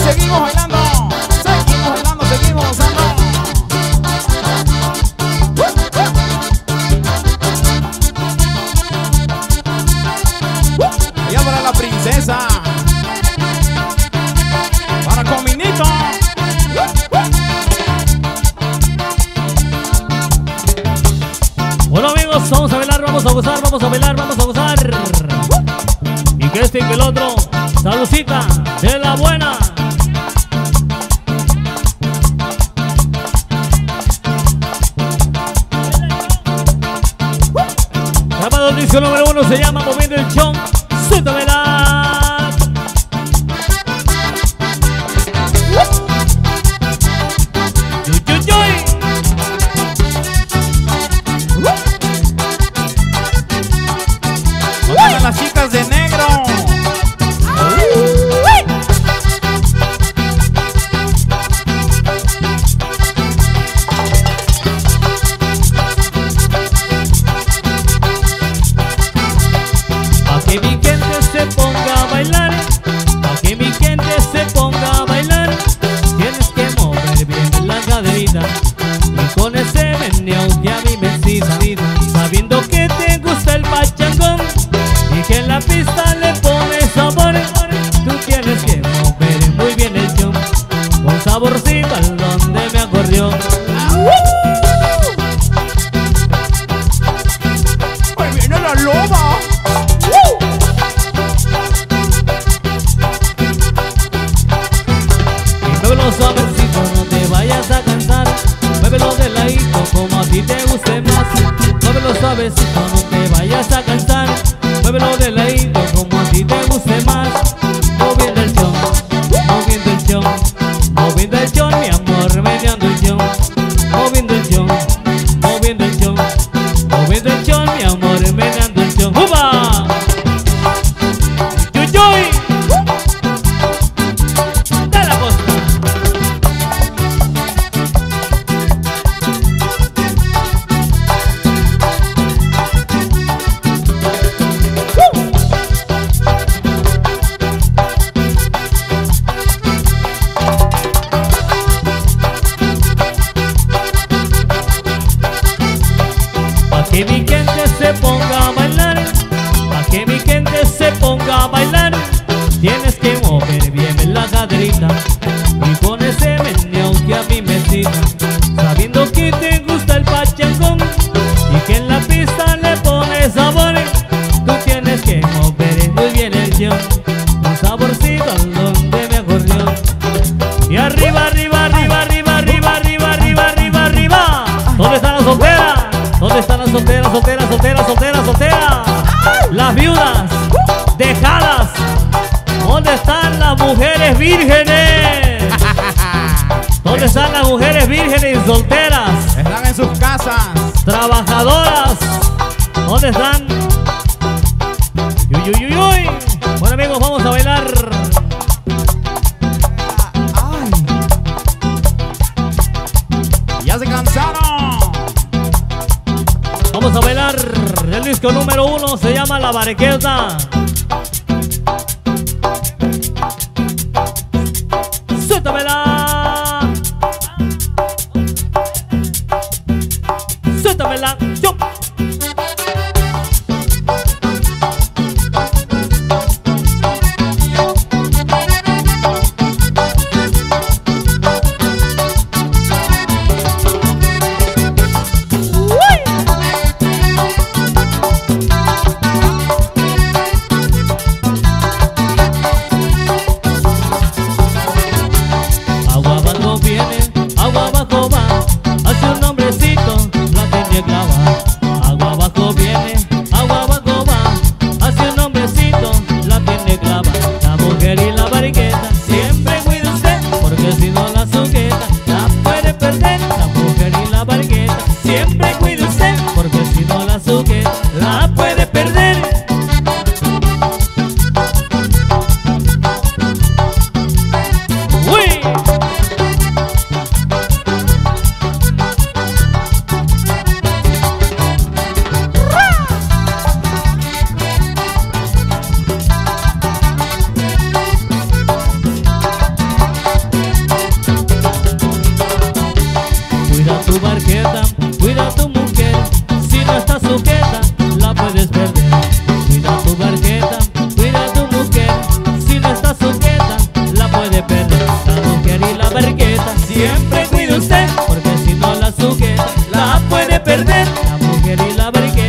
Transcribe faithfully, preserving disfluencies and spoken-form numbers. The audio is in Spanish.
seguimos bailando, seguimos bailando, seguimos gozando. Allá para la princesa, para Cominito. Bueno amigos, vamos a bailar, vamos a gozar, vamos a bailar, vamos a gozar. Y que este y que el otro, saludcita de la buena. Llamado el disco número uno se llama Moviendo el Chon. Suéltamela. Yuy, yuy, yuy. Oigan las chicas de negro. Pa' que mi gente se ponga a bailar, pa' que mi gente se ponga a bailar, tienes que mover bien la caderita y con ese meneo que a mí me excita, sabiendo que te gusta el pachangón y que en la pista le pones sabor. Tú tienes que mover muy bien el chum, con saborcito al donde me acorrió. ¡Ahí viene la loba! Y muévelo suavecito, no te vayas a cansar, muévelo de ladito como a ti te guste más. Muévelo suavecito, no te vayas a cansar, muévelo de ladito como a ti te guste más. Moviendo el chon, moviendo el chon, moviendo el chon, mi amor, meneando el chon. Moviendo el chon, moviendo el chon, moviendo el chon, mi amor, meneando el chon. ¡Upa! ¡Yuy, yuy! ¡De la costa! Pa' que mi gente se ponga a bailar, pa' que mi gente se ponga a bailar, tienes que mover bien la caderita y con ese meneo que a mí me excita, sabiendo que te gusta el pachangón y que en la pista le pones sabor. Tú tienes que mover muy bien el chon, un saborcito al donde me acorrió. Y arriba, arriba, arriba, arriba, arriba, arriba, arriba, arriba, arriba. ¿Dónde están las solteras? ¿Dónde están las solteras, solteras, solteras, solteras, solteras? Las viudas, dejadas. ¿Dónde están las mujeres vírgenes? ¿Dónde están las mujeres vírgenes y solteras? Están en sus casas. Trabajadoras. ¿Dónde están? Uy, uy, uy, uy. Bueno amigos, vamos a bailar. Ay. Ya se cansaron. Vamos a bailar. El disco número uno se llama La Barequeta. Suéltamela. Suéltamela. Yo. Agua abajo viene, agua abajo va, hace un hombrecito la tiene clavada. puedes perder. Cuida tu barqueta, cuida tu mujer. Si no está sujeta, la puede perder. La mujer y la barqueta siempre cuide usted, porque si no la sujeta, la puede perder. La mujer y la barqueta